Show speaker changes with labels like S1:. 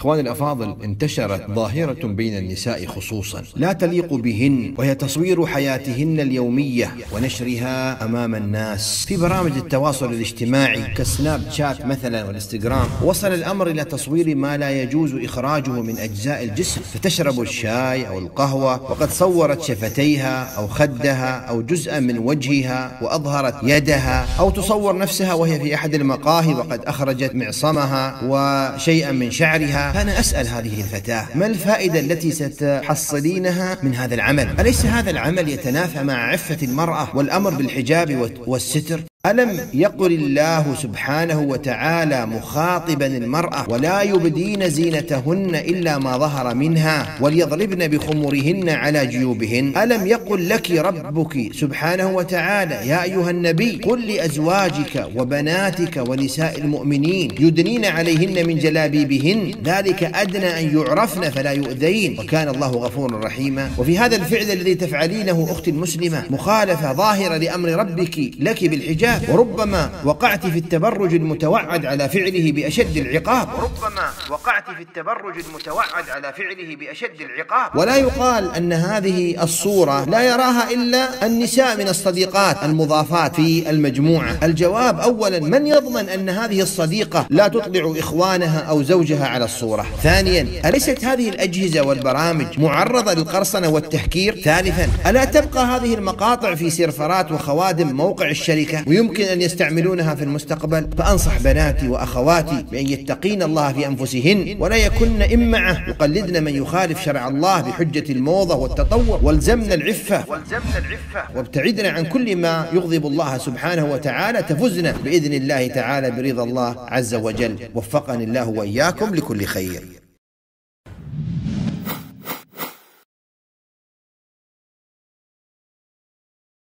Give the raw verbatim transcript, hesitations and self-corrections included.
S1: إخواني الأفاضل، انتشرت ظاهرة بين النساء خصوصا لا تليق بهن، وهي تصوير حياتهن اليومية ونشرها أمام الناس في برامج التواصل الاجتماعي كسناب شات مثلا والإنستغرام. وصل الأمر إلى تصوير ما لا يجوز إخراجه من أجزاء الجسم، فتشرب الشاي أو القهوة وقد صورت شفتيها أو خدها أو جزءا من وجهها وأظهرت يدها، أو تصور نفسها وهي في أحد المقاهي وقد أخرجت معصمها وشيئا من شعرها. فأنا أسأل هذه الفتاة: ما الفائدة التي ستحصلينها من هذا العمل؟ أليس هذا العمل يتنافى مع عفة المرأة والأمر بالحجاب والستر؟ ألم يقل الله سبحانه وتعالى مخاطبا المرأة: ولا يبدين زينتهن إلا ما ظهر منها وليضربن بخمرهن على جيوبهن؟ ألم يقل لك ربك سبحانه وتعالى: يا أيها النبي قل لأزواجك وبناتك ونساء المؤمنين يدنين عليهن من جلابيبهن ذلك أدنى أن يعرفن فلا يؤذين وكان الله غفورا رحيما. وفي هذا الفعل الذي تفعلينه أختي المسلمة مخالفة ظاهرة لأمر ربك لك بالحجاب، وربما وقعت في التبرج المتوعد على فعله بأشد العقاب وربما وقعت في التبرج المتوعد على فعله بأشد العقاب. ولا يقال أن هذه الصورة لا يراها إلا النساء من الصديقات المضافات في المجموعة. الجواب: أولا، من يضمن أن هذه الصديقة لا تطلع إخوانها أو زوجها على الصورة؟ ثانيا، أليست هذه الأجهزة والبرامج معرضة للقرصنة والتهكير؟ ثالثا، ألا تبقى هذه المقاطع في سيرفرات وخوادم موقع الشركة ويمكن أن يستعملونها في المستقبل؟ فأنصح بناتي وأخواتي بأن يتقين الله في أنفسهن ولا يكن إمعة يقلدن من يخالف شرع الله بحجة الموضة والتطور. والزمن العفة والزمن العفة وابتعدنا عن كل ما يغضب الله سبحانه وتعالى، تفزنا بإذن الله تعالى برضا الله عز وجل. وفقني الله وإياكم لكل خير.